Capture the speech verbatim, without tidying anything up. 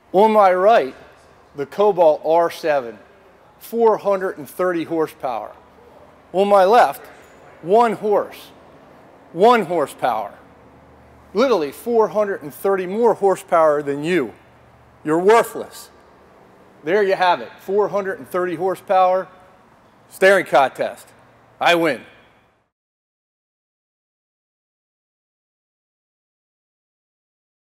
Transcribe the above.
On my right, the Cobalt R seven, four hundred thirty horsepower. On my left, one horse, one horsepower. Literally four hundred thirty more horsepower than you. You're worthless. There you have it, four hundred thirty horsepower, steering contest. I win.